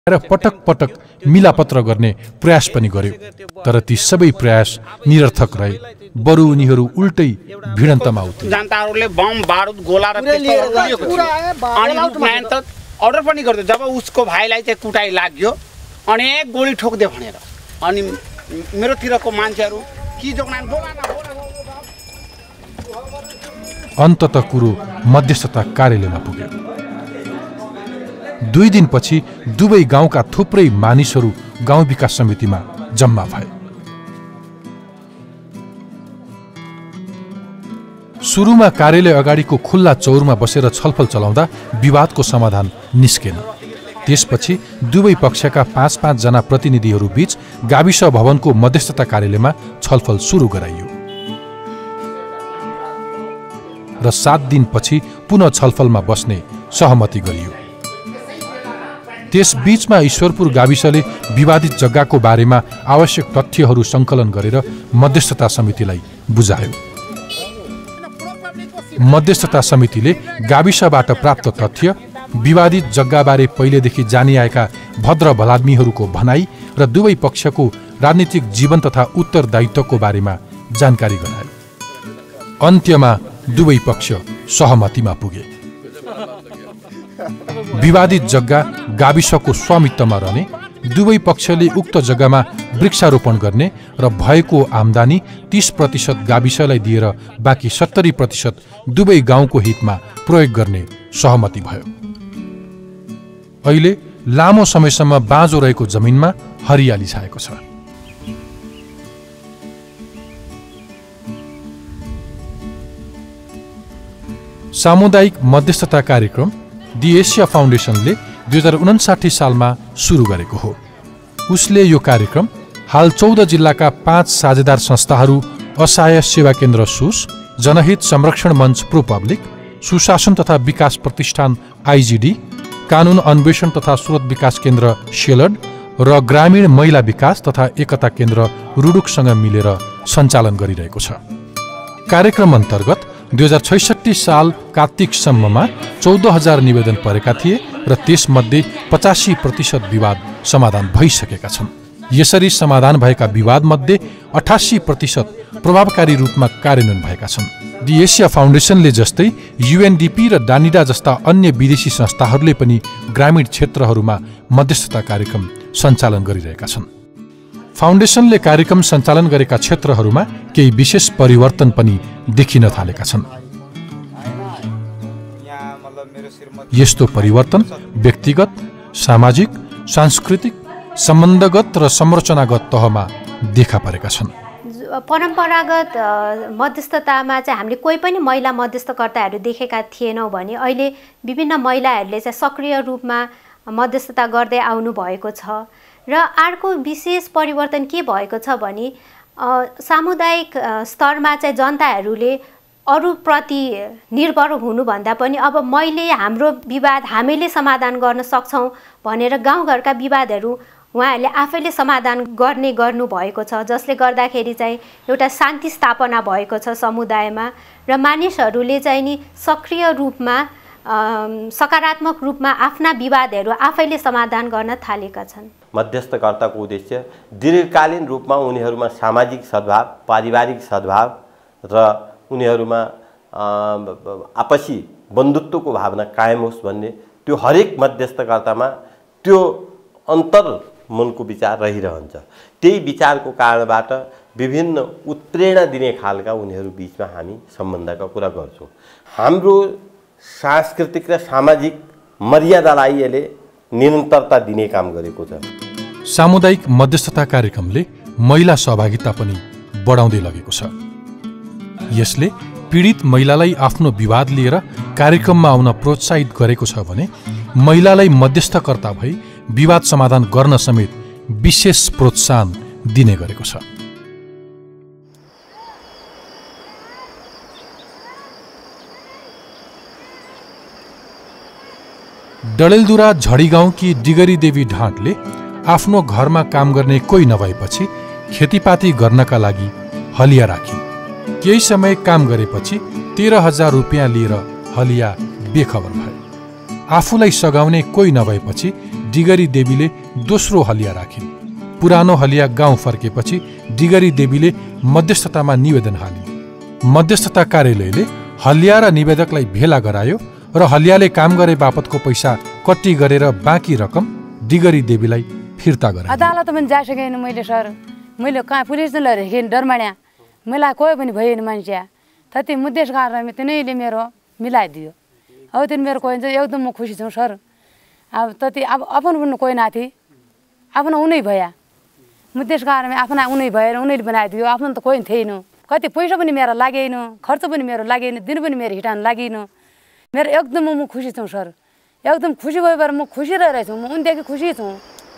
र पटक पटक मिलापत्र गर्ने प्रयास पनि गर्यो, तर ती सबै प्रयास निरर्थक रहे। बरु उनीहरू उल्टै भिडन्तमा उठे। जनताहरूले बम बारुद गोला र अर्डर पनि गर्दै जब उसको भाइलाई चाहिँ कुटाइ लाग्यो अनेक गोली ठोक्दे भनेर, अनि मेरोतिरको मान्छेहरू कि जोग्नान बोलाना अन्ततः कुरो मध्यस्थता कार्यालयमा पुग्यो। 2 दिनपछि दुवै गाउँका थुप्रै मानिसहरू गाउँ विकास समितिमा जम्मा भए। सुरुमा कार्यालय अगाडिको खुल्ला चौरमा बसेर छलफल चलाउँदा विवादको समाधान निस्केन। त्यसपछि दुवै पक्षका 5-5 जना प्रतिनिधिहरू बीच गाविस भवनको मध्यस्थता कार्यालयमा छलफल सुरु गराइयो र 7 दिनपछि पुनः छलफलमा बस्ने सहमति गरियो। त्यस बीचमा ईश्वरपुर गाविसले विवादित जग्गाको बारेमा आवश्यक तथ्यहरू सङ्कलन गरेर मध्यस्थता समितिलाई बुझायो। मध्यस्थता समितिले गाविसबाट प्राप्त तथ्य, विवादित जग्गाबारे पहिलेदेखि जानिआएका भद्र भलाद्मीहरूको भनाई र दुवै पक्षको राजनीतिक जीवन तथा उत्तरदायित्वको बारेमा जानकारी गरायो। अन्त्यमा दुवै पक्ष सहमतिमा पुगे। विवादित जग्गा गाविसको स्वामित्वमा रहने, दुवै पक्षले उक्त जग्गामा वृक्षारोपण गर्ने र भएको आम्दानी 30% गाविसलाई दिएर बाँकी 70% दुवै गाउँको हितमा प्रयोग गर्ने सहमति भयो। अहिले लामो समयसम्म बाँझो रहेको जमिनमा हरियाली छाएको छ। सामुदायिक मध्यस्थता कार्यक्रम दि एसिया फाउन्डेसनले 2059 सालमा सुरु गरेको हो। उसले यो कार्यक्रम हाल 14 जिल्लाका 5 साझेदार संस्थाहरू असहाय सेवा केन्द्र सुस, जनहित संरक्षण मञ्च प्रो पब्लिक, सुशासन तथा विकास प्रतिष्ठान आइजिडी, कानुन अन्वेषण तथा स्रोत विकास केन्द्र सेलड र ग्रामीण महिला विकास तथा एकता केन्द्र रुडुकसँग मिलेर सञ्चालन गरिरहेको छ। कार्यक्रम अन्तर्गत 2066 साल कार्तिकसम्ममा 14,000 निवेदन परेका थिए र त्यसमध्ये 85% विवाद समाधान भइसकेका छन्। यसरी समाधान भएका विवादमध्ये 88% प्रभावकारी रूपमा कार्यान्वयन भएका छन्। दि एसिया फाउन्डेसनले जस्तै युएनडिपी र डानिडा जस्ता अन्य विदेशी संस्थाहरूले पनि ग्रामीण क्षेत्रहरूमा मध्यस्थता कार्यक्रम सञ्चालन गरिरहेका छन्। फाउन्डेसनले कार्यक्रम सञ्चालन गरेका क्षेत्रहरूमा केही विशेष परिवर्तन पनि देखिन थालेका छन्। यस्तो परिवर्तन व्यक्तिगत, सामाजिक, सांस्कृतिक, सम्बन्धगत र संरचनागत तहमा देखा परेका छन्। परम्परागत मध्यस्थतामा चाहिँ हामीले कोही पनि महिला मध्यस्थकर्ताहरू देखेका थिएनौँ भने अहिले विभिन्न महिलाहरूले चाहिँ सक्रिय रूपमा मध्यस्थता गर्दै आउनु भएको छ। र अर्को विशेष परिवर्तन के भएको छ भने सामुदायिक स्तरमा चाहिँ जनताहरूले अरूप्रति निर्भर हुनुभन्दा पनि अब हाम्रो विवाद हामीले समाधान गर्न सक्छौँ भनेर गाउँघरका विवादहरू उहाँहरूले आफैले समाधान गर्नु भएको छ, जसले गर्दाखेरि चाहिँ एउटा शान्ति स्थापना भएको छ समुदायमा र मानिसहरूले चाहिँ नि सक्रिय रूपमा सकारात्मक रूपमा आफ्ना विवादहरू आफैले समाधान गर्न थालेका छन्। मध्यस्थकर्ताको उद्देश्य दीर्घकालीन रूपमा उनीहरूमा सामाजिक सद्भाव, पारिवारिक सद्भाव र उनीहरूमा आपसी बन्धुत्वको भावना कायम होस् भन्ने, त्यो हरेक मध्यस्थकर्तामा त्यो अन्तर्मनको विचार रहिरहन्छ। त्यही विचारको कारणबाट विभिन्न उत्प्रेरणा दिने खालका उनीहरू बीचमा हामी सम्बन्धका कुरा गर्छौँ। हाम्रो सांस्कृतिक र सामाजिक मर्यादालाई यसले निरन्तरता दिने काम गरेको छ। सामुदायिक मध्यस्थता कार्यक्रमले महिला सहभागिता पनि बढाउँदै लगेको छ। यसले पीडित महिलालाई आफ्नो विवाद लिएर कार्यक्रममा आउन प्रोत्साहित गरेको छ भने महिलालाई मध्यस्थकर्ता भई विवाद समाधान गर्न समेत विशेष प्रोत्साहन दिने गरेको छ। डडेलधुरा झडीगाउँकी डिगरी देवी ढाँटले आफ्नो घरमा काम गर्ने कोही नभएपछि खेतीपाती गर्नका लागि हलिया राखिन्। केही समय काम गरेपछि 13,000 रुपियाँ लिएर हलिया बेखबर भए। आफूलाई सघाउने कोही नभएपछि डिगरी देवीले दोस्रो हलिया राखिन्। पुरानो हलिया गाउँ फर्केपछि डिगरी देवीले मध्यस्थतामा निवेदन हालिन्। मध्यस्थता कार्यालयले हलिया र निवेदकलाई भेला गरायो र हलियाले काम गरे बापतको पैसा कट्टी गरेर बाँकी रकम डिगरी देवीलाई फिर्ता गरायो। अदालतमा पनि जाइसकेन मैले सर, मैले कहाँ पुलिस हेरेँ डर मान्या, मलाई कोही पनि भएन मान्छे त्यति मुद्देशकारले तिनीले मेरो मिलाइदियो। अब त्यो मेरो कोही चाहिँ एकदम म खुसी छु सर। अब त्यति अब आफ्नो कोही नाथी आफ्नो उनी भया मुद्देशकारमा आफ्ना उनी भएर उनीले बनाइदियो। आफ्नो त कोही थिएन, कति पैसा पनि मेरो लागेन, खर्च पनि मेरो लागेन, दिन पनि मेरो हिटान लागेन। मेरो एकदम म खुसी छु सर, एकदम खुसी भएर म खुसी रहेछु, म उनदेखि खुसी छु।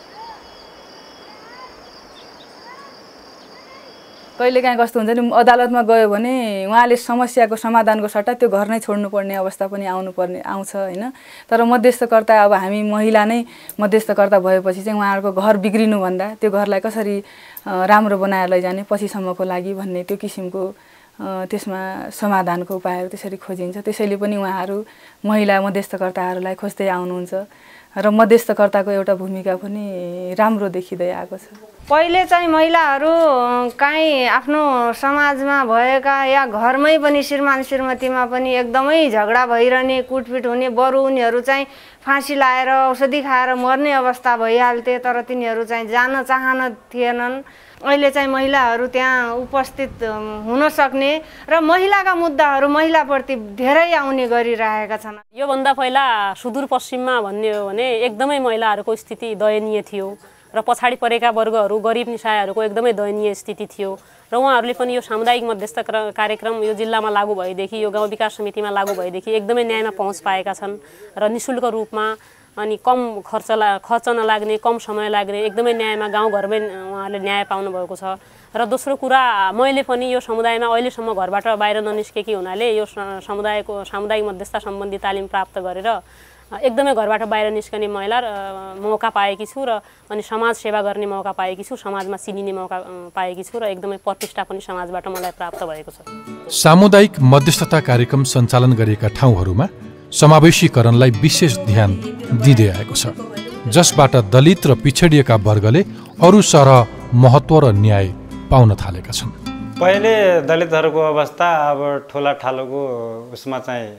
कहिलेकाहीँ कस्तो हुन्छ नि, अदालतमा गयो भने उहाँले समस्याको समाधानको सट्टा त्यो घर नै छोड्नुपर्ने अवस्था पनि आउँछ होइन। तर मध्यस्थकर्ता अब हामी महिला नै मध्यस्थकर्ता भएपछि चाहिँ उहाँहरूको घर बिग्रिनुभन्दा त्यो घरलाई कसरी राम्रो बनाएर लैजाने पछिसम्मको लागि भन्ने त्यो किसिमको त्यसमा समाधानको उपायहरू त्यसरी खोजिन्छ। त्यसैले पनि उहाँहरू महिला मध्यस्थकर्ताहरूलाई खोज्दै आउनुहुन्छ र मध्यस्थकर्ताको एउटा भूमिका पनि राम्रो देखिँदै आएको छ। पहिले चाहिँ महिलाहरू काहीँ आफ्नो समाजमा भएका या घरमै पनि श्रीमान श्रीमतीमा पनि एकदमै झगडा भइरहने, कुटपिट हुने, बरु उनीहरू चाहिँ फाँसी लाएर औषधि खाएर मर्ने अवस्था भइहाल्थे, तर तिनीहरू चाहिँ जान चाहन थिएनन्। अहिले चाहिँ महिलाहरू त्यहाँ उपस्थित हुन सक्ने र महिलाका मुद्दाहरू महिलाप्रति धेरै आउने गरिरहेका छन्। योभन्दा पहिला सुदूरपश्चिममा भन्ने हो भने एकदमै महिलाहरूको स्थिति दयनीय थियो र पछाडि परेका वर्गहरू गरिब निसायहरूको एकदमै दयनीय स्थिति थियो र उहाँहरूले पनि यो सामुदायिक मध्यस्थ कार्यक्रम यो जिल्लामा लागू भएदेखि, यो गाउँ विकास समितिमा लागू भएदेखि एकदमै न्यायमा पहुँच पाएका छन् र निःशुल्क रूपमा अनि कम खर्च नलाग्ने, कम समय लाग्ने एकदमै न्यायमा गाउँघरमै उहाँहरूले न्याय पाउनु भएको छ। र दोस्रो कुरा, मैले पनि यो समुदायमा अहिलेसम्म घरबाट बाहिर ननिस्केकी हुनाले यो सामुदायिक मध्यस्थता सम्बन्धी तालिम प्राप्त गरेर एकदमै घरबाट बाहिर निस्कने महिला मौका पाएकी छु र अनि समाज सेवा गर्ने मौका पाएकी छु, समाजमा चिनिने मौका पाएकी छु र एकदमै प्रतिष्ठा पनि समाजबाट मलाई प्राप्त भएको छ। सामुदायिक मध्यस्थता कार्यक्रम सञ्चालन गरिएका ठाउँहरूमा समावेशीकरणलाई विशेष ध्यान दिँदै आएको छ, जसबाट दलित र पिछडिएका वर्गले अरू सरह महत्त्व र न्याय पाउन थालेका छन्। पहिले दलितहरूको अवस्था अब ठुला ठालोको उसमा चाहिँ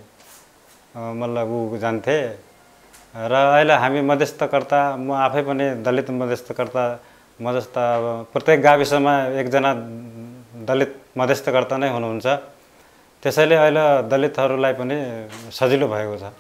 मतलब ऊ जान्थे र अहिले हामी मध्यस्थकर्ता, म आफै पनि दलित मध्यस्थकर्ता मध्यस्थ अब प्रत्येक गाविसमा एकजना दलित मध्यस्थकर्ता नै हुनुहुन्छ। त्यसैले अहिले दलितहरूलाई पनि सजिलो भएको छ।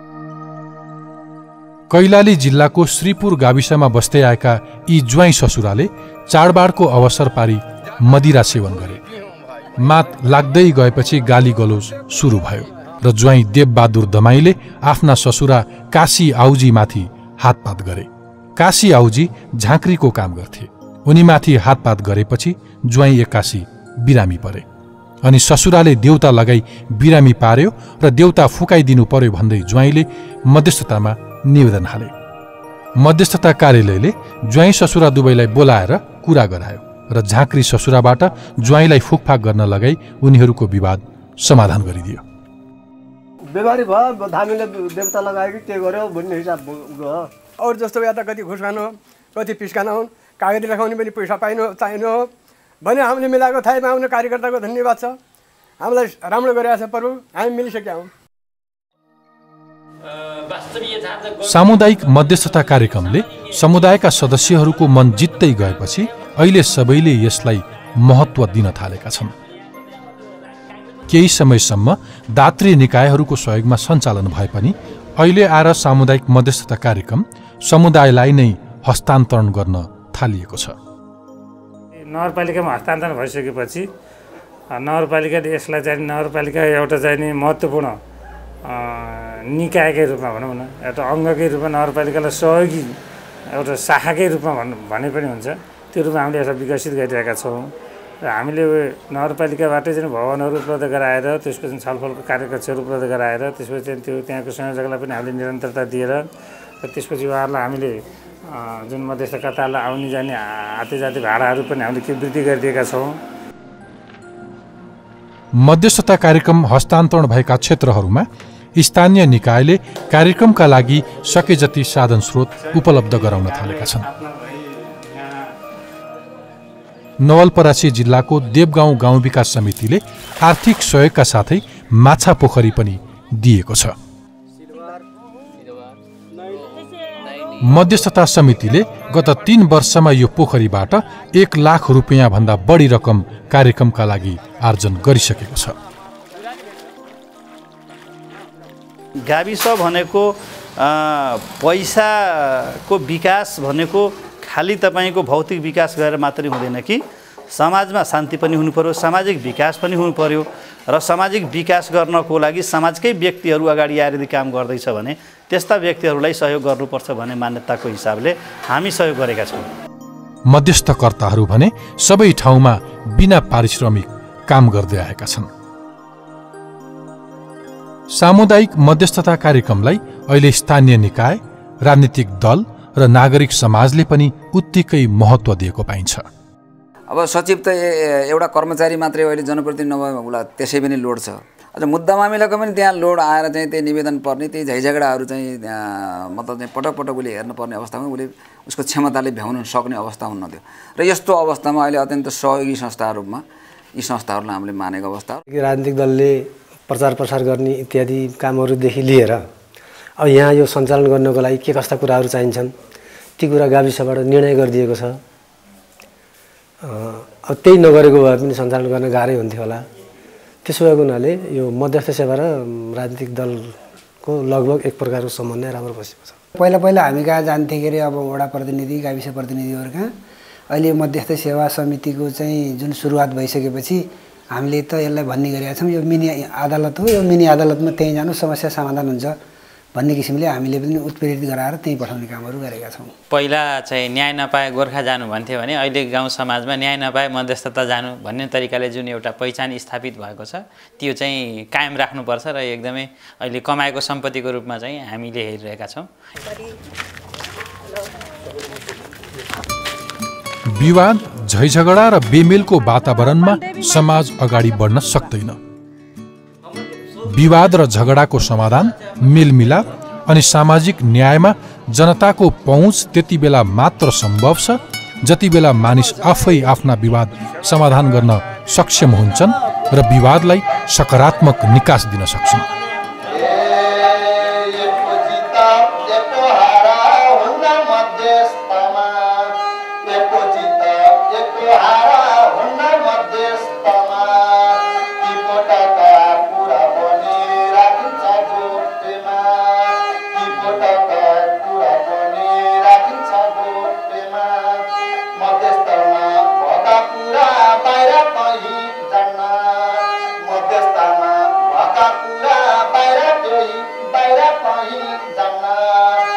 कैलाली जिल्लाको श्रीपुर गाविसमा बस्दै आएका यी ज्वाइँ ससुराले चाडबाडको अवसर पारी मदिरा सेवन गरे। मात लाग्दै गएपछि गाली गलोज सुरु भयो र ज्वाइँ देवबहादुर दमाईले आफ्ना ससुरा काशी आउजीमाथि हातपात गरे। काशी आउजी झाँक्रीको काम गर्थे। उनीमाथि हातपात गरेपछि ज्वाइँ एक्कासी बिरामी परे अनि ससुराले देउता लगाई बिरामी पार्यो र देउता फुकाइदिनु पर्यो भन्दै ज्वाइँले मध्यस्थतामा निवेदन हाले। मध्यस्थता कार्यालयले ज्वाइँ ससुरा दुवैलाई बोलाएर कुरा गरायो र झाँक्री ससुराबाट ज्वाइँलाई फुकफाक गर्न लगाई उनीहरूको विवाद समाधान गरिदियो। बिमारी भयो, धामीले देवता लगायो कि के गर्यो भन्ने हिसाब गयो। अरू जस्तो या त कति घुस खानु हो, कति पिस खानु हो, कागती लेखाउने पनि पैसा चाहिनु हो भने हामीले मिलाएको थाहैमा आउने कार्यकर्ताको धन्यवाद छ। हामीलाई राम्रो गरिरहेको छ प्रभु, हामी मिलिसकेका हौँ। सामुदायिक मध्यस्थता कार्यक्रमले समुदायका सदस्यहरूको मन जित्दै गएपछि अहिले सबैले यसलाई महत्त्व दिन थालेका छन्। केही समयसम्म दात्री निकायहरूको सहयोगमा सञ्चालन भए पनि अहिले आएर सामुदायिक मध्यस्थता कार्यक्रम समुदायलाई नै हस्तान्तरण गर्न थालिएको छ। नगरपालिकामा हस्तान्तरण भइसकेपछि नगरपालिकाले यसलाई चाहिँ नगरपालिका एउटा चाहिँ नि महत्त्वपूर्ण निकायकै रूपमा भनौँ न, एउटा अङ्गकै रूपमा नगरपालिकालाई सहयोगी एउटा शाखाकै रूपमा भने पनि हुन्छ, त्यो रूपमा हामीले यसलाई विकसित गरिरहेका छौँ। र हामीले नगरपालिकाबाटै चाहिँ भवनहरू उपलब्ध गराएर त्यसपछि छलफलको कार्यकक्षहरू उपलब्ध गराएर त्यसपछि चाहिँ त्यो त्यहाँको संयोजकलाई पनि हामीले निरन्तरता दिएर र त्यसपछि उहाँहरूलाई हामीले जुन मध्यस्थकर्तालाई आउने जाने आते जाते भाडाहरू पनि हामीले वृद्धि गरिदिएका छौँ। मध्यस्थता कार्यक्रम हस्तान्तरण भएका क्षेत्रहरूमा स्थानीय निकायले कार्यक्रमका लागि सके जति साधन स्रोत उपलब्ध गराउन थालेका छन्। नवलपरासी जिल्लाको देवगाउँ गाउँ विकास समितिले आर्थिक सहयोगका साथै माछा पोखरी पनि दिएको छ। मध्यस्थता समितिले गत 3 वर्षमा यो पोखरीबाट 1 लाख रुपियाँ भन्दा बढी रकम कार्यक्रमका लागि आर्जन गरिसकेको छ। गाविस भनेको पैसाको विकास भनेको खाली तपाईको भौतिक विकास गरेर मात्रै हुँदैन कि समाजमा शान्ति पनि हुनु पर्यो, सामाजिक विकास पनि हुनु पर्यो र सामाजिक विकास गर्नको लागि समाजकै व्यक्तिहरू अगाडि आएर यदि काम गर्दैछ भने त्यस्ता व्यक्तिहरूलाई सहयोग गर्नुपर्छ भन्ने मान्यताको हिसाबले हामी सहयोग गरेका छौँ। मध्यस्थकर्ताहरू भने सबै ठाउँमा बिना पारिश्रमिक काम गर्दै आएका छन्। सामुदायिक मध्यस्थता कार्यक्रमलाई अहिले स्थानीय निकाय, राजनीतिक दल र नागरिक समाजले पनि उत्तिकै महत्त्व दिएको पाइन्छ। अब सचिव त एउटा कर्मचारी मात्रै अहिले जनप्रतिनिधि नभएमा उसलाई त्यसै पनि लोड छ। अझ मुद्दा मामिलाको पनि त्यहाँ लोड आएर चाहिँ त्यही निवेदन पर्ने, त्यही झैझगडाहरू चाहिँ मतलब चाहिँ पटक पटक उसले हेर्नुपर्ने अवस्थामा उसले उसको क्षमताले भ्याउन सक्ने अवस्था हुन थियो र यस्तो अवस्थामा अहिले अत्यन्त सहयोगी संस्थाहरू रूपमा यी संस्थाहरूलाई हामीले मानेको अवस्था। राजनीतिक दलले प्रचार प्रसार गर्ने इत्यादि कामहरूदेखि लिएर अब यहाँ यो सञ्चालन गर्नको लागि के कस्ता कुराहरू चाहिन्छन् ती कुरा गाविसबाट निर्णय गरिदिएको छ। अब त्यही नगरेको भए पनि सञ्चालन गर्न गाह्रै हुन्थ्यो होला। त्यसो भएको हुनाले यो मध्यस्थ सेवा र राजनीतिक दलको लगभग एक प्रकारको समन्वय राम्रो बसेको छ। पहिला हामी कहाँ जान्थे के अरे अब वडा प्रतिनिधि, गाविस प्रतिनिधिहरू कहाँ। अहिले मध्यस्थ सेवा समितिको चाहिँ जुन सुरुवात भइसकेपछि हामीले त यसलाई भन्ने गरेका छौँ यो मिनी अदालत हो, यो मिनी अदालतमा त्यहीँ जानु समस्या समाधान हुन्छ भन्ने किसिमले हामीले पनि उत्प्रेरित गराएर त्यहीँ पठाउने कामहरू गरेका छौँ। पहिला चाहिँ न्याय नपाए गोर्खा जानु भन्थ्यो भने अहिले गाउँ समाजमा न्याय नपाए मध्यस्थता जानु भन्ने तरिकाले जुन एउटा पहिचान स्थापित भएको छ त्यो चाहिँ कायम राख्नुपर्छ र एकदमै अहिले कमाएको सम्पत्तिको रूपमा चाहिँ हामीले हेरिरहेका छौँ। विवाद, झैझगडा र बेमेलको वातावरणमा समाज अगाडि बढ्न सक्दैन। विवाद र झगडाको समाधान, मेलमिलाप अनि सामाजिक न्यायमा जनताको पहुँच त्यति बेला मात्र सम्भव छ जति बेला मानिस आफै आफ्ना विवाद समाधान गर्न सक्षम हुन्छन् र विवादलाई सकारात्मक निकास दिन सक्छन्। बाहिर कहीँ जान्न